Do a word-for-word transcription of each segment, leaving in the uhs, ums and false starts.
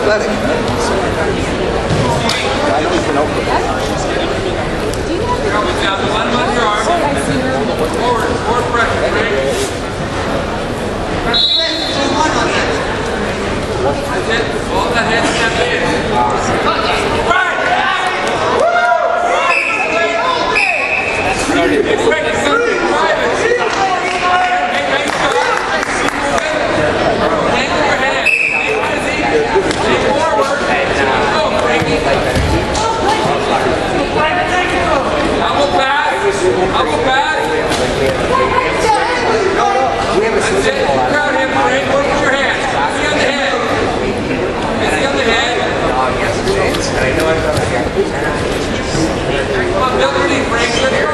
athletic. I know he's been open. Down the line on your arm. Forward, forward pressure. That's it. All that head step in. Right! Quick, quick, private. Take your head. Take forward. Go, Frankie. Elbow pass. Elbow pass. That's it. Crowd him, Frank. Look at your hand. See on the head. See on the head. Come on, build your knee, Frank. Let's go.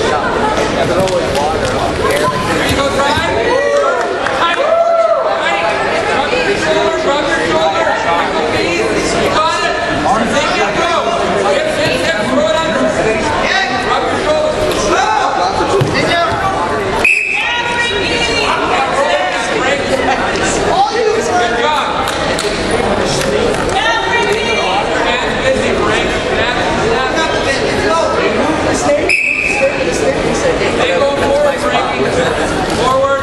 There you go, drive. Tight. Tight. Rub your shoulder. Rub your shoulder. You got it. Take it, go. Hip, hip, hip. Throw it under. Rub your shoulder. Good job. Hands busy, Frank. They go forward, Frankie. Forward.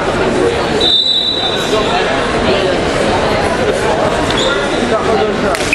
Thank you.